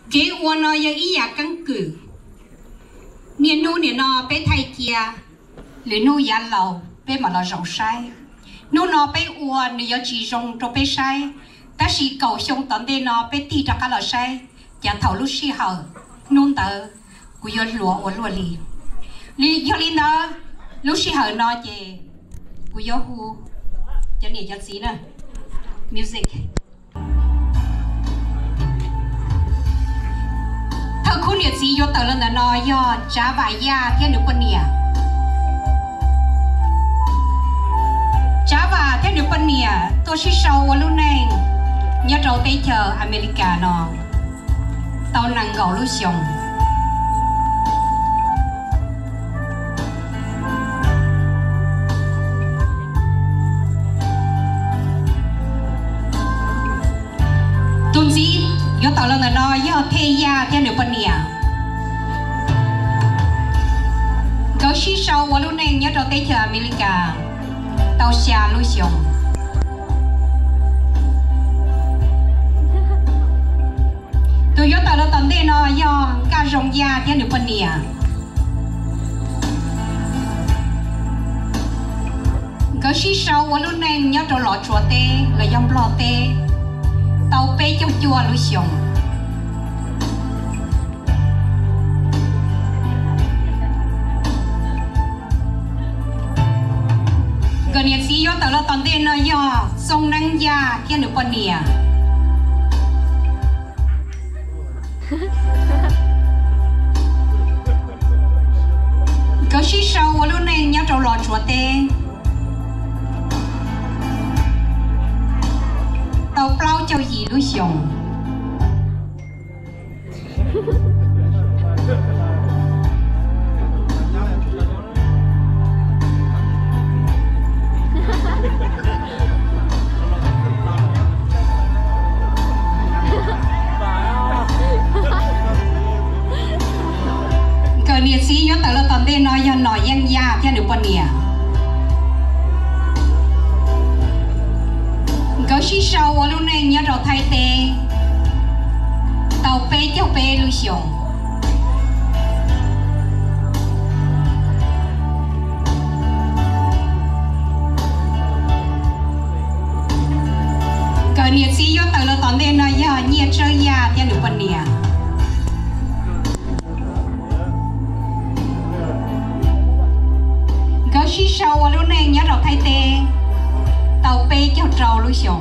kế uốn nó giờ ý ya căng cử niên nu niên nó bé thay kia lưỡi nu ya lầu bé mà là rong sai nu nó bé uốn giờ chỉ rong cho bé sai ta chỉ cầu xong tận đây nó bé ti ra cả là sai giờ thầu lúc xí hở nôn tờ của giờ lúa uốn lúa lì giờ linh đó lúc xí hở nó chè của giờ hu cho nên giờ gì nè music thằng khu nhiệt gì vô tờ lên là nó do trả vài gia theo nước quân nè trả vài theo nước quân nè tôi sẽ sâu lúc này nhớ đầu tây chờ America nó tàu nàng gạo lúc xong tuần gì yo tao lần nó yo thay ya theo nước bên nè, có xí sau vào lúc này nhớ đầu tây chờ America, tàu xa lui xuống, tôi yo tao lần tận đây nó yo cá rong ya theo nước bên nè, có xí sau vào lúc này nhớ đầu lọ chùa tê là yom lọ tê. Tàu bé trong chùa lui xuống gần nhiệt sĩ tàu là tận đây nó do sông năng gia kia nước bên nè có xí sau vào lúc này nhớ trâu lò chùa tê tàu plau châu gì đối xong cờ nhiệt sĩ nhớ tờ là tận đây nói do nói yang ya theo được bên nè có xí sau lúc này nhớ đầu thay tê tàu bé theo bé lưu xuống có nhiệt sĩ vô tờ là tận đây nói do nhiệt chơi ya theo được bên nè có xí sau lúc này nhớ đầu thay tê tàu bé theo trâu lưu xuống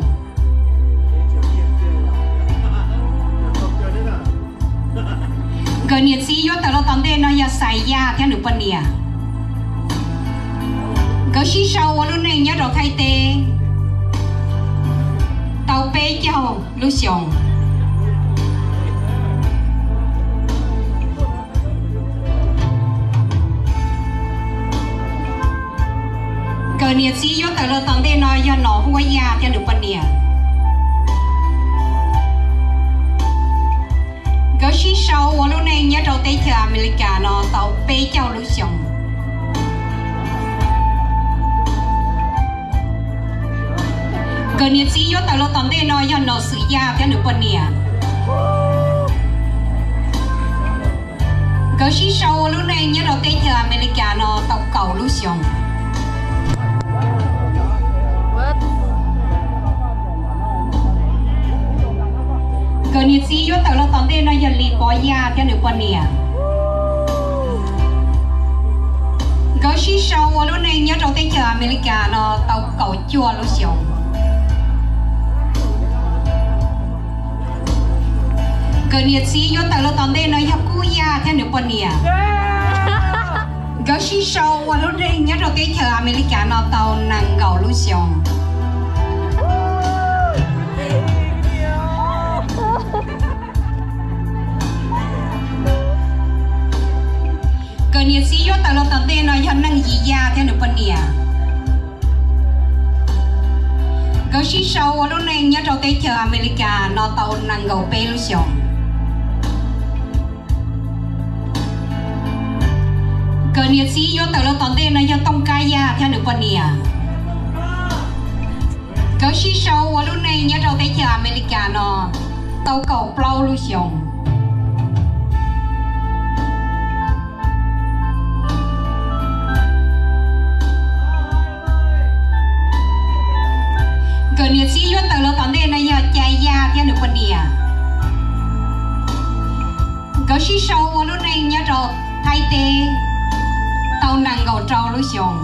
gần nhiệt sĩ vô tờ lo tận đây nó giờ xài da theo được bên nè có xí sau lúc này nhớ đầu thay tê tàu bé theo lưu xuống gần nhiệt sĩ vô tờ lo tận đây nó giờ nó hoa da theo được bên nè có xí sau lúc này nhớ đầu tây chờ America nó tàu bé châu lưu xuống gần nhiệt sĩ vô tàu lo tận đây nó do nó sử gia theo được bên nè có xí sau lúc này nhớ đầu tây chờ America nó tàu cầu lưu xuống gần nhiệt sĩ vô tàu là tận đây nó giờ lì bỏ ya theo nước bên nè có xí sau lúc này nhớ đầu tây chờ America nó tàu cầu chua lưu xuống gần nhiệt sĩ vô tàu là tận đây nó giờ cú ya theo nước bên nè có xí sau lúc này nhớ đầu tây chờ America nó tàu nàng gạo lưu xuống nhiệt sĩ vô tàu lo tận đây nó nhận năng gì ya theo được bên nè có xí sau lúc này nhớ đầu tây chờ America nó tàu năng gạo bé lưu xuống có nhiệt sĩ vô tàu lo tận đây nó nhận tông ca ya theo được bên nè có xí sau lúc này nhớ đầu tây chờ America nó tàu cầu plau lưu xuống xí sâu lúc này nhớ rồi thay tê tàu nàng gầu trâu lúc xong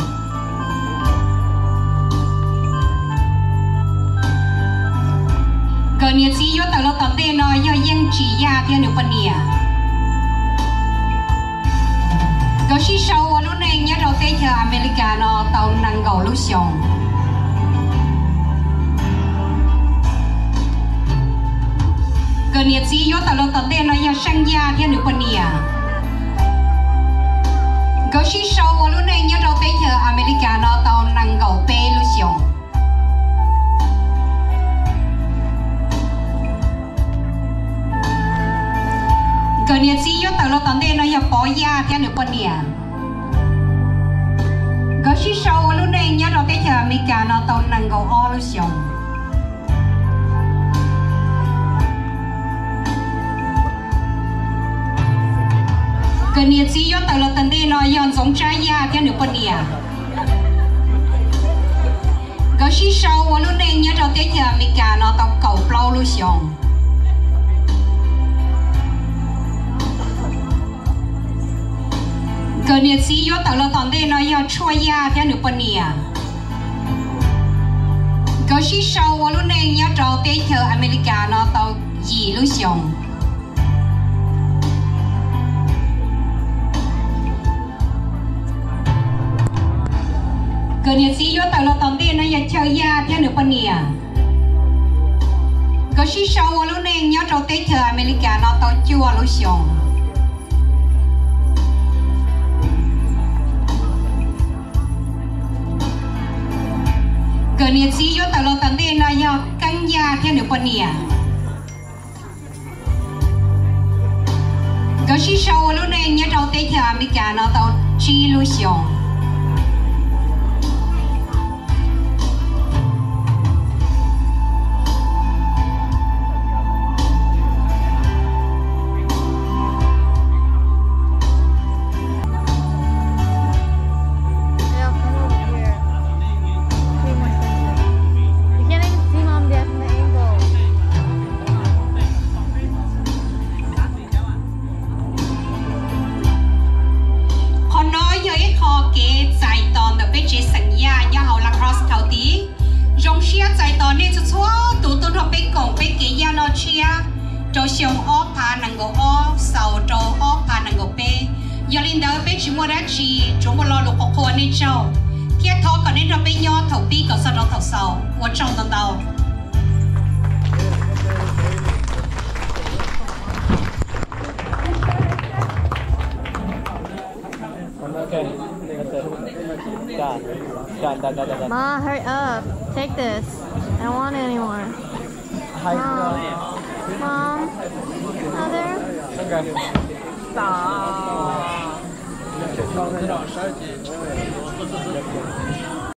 gần như chỉ có tàu tàu tê nó do dân chỉ ra theo nhiều phần nhỉ gần xí sâu lúc này nhớ rồi tê chờ America nó tàu nàng gầu lúc xong gần như chỉ có tàu tàu tê nó do sang gia theo nhiều phần nhỉ gần xí sâu lúc này nhớ rồi tê chờ America nó tàu nàng gầu tê lúc xong gần như chỉ có tàu tàu tê nó do bỏ gia theo nhiều phần nhỉ gần xí sâu lúc này nhớ rồi tê chờ America nó tàu nàng gầu o lúc xong gần như chỉ có tàu tàu tê nó dọn giống trái gia theo nhiều phần nhỉ gần xí sâu lúc này nhớ rồi tê chờ America nó tàu cầu plau lúc xong gần như chỉ có tàu tàu tê nó dọn chua gia theo nhiều phần nhỉ gần xí sâu lúc này nhớ rồi tê chờ America nó tàu gì lúc xong gần như chỉ có tàu tàu tê nó dọn chua gia theo nhiều phần nhỉ gần xí sâu lúc này nhớ rồi tê chờ America nó tàu chua lúc xong gần như chỉ có tàu tàu tê nó do căng gia theo nhiều phần nhỉ gần xí sâu lúc này nhớ rồi tê chờ America nó tàu chi lúc xong cho xong ó pa năng go ó sầu cho ó pa năng go pe giờ linh đầu pe chỉ mua đã chỉ chúng một lò lục học khoa nên châu kia thọ còn nên cho pe nho thầu pi còn sau đó thầu sầu我种得到 Ma, hurry up. Take this. I don't want it anymore. Mom. Mother. Okay. Stop.